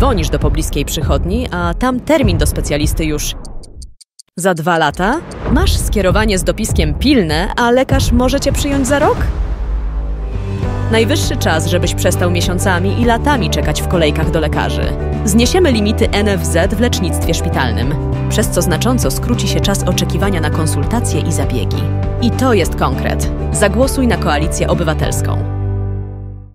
dzwonisz do pobliskiej przychodni, a tam termin do specjalisty już za 2 lata? Masz skierowanie z dopiskiem pilne, a lekarz może cię przyjąć za rok? Najwyższy czas, żebyś przestał miesiącami i latami czekać w kolejkach do lekarzy. Zniesiemy limity NFZ w lecznictwie szpitalnym, przez co znacząco skróci się czas oczekiwania na konsultacje i zabiegi. I to jest konkret. Zagłosuj na Koalicję Obywatelską.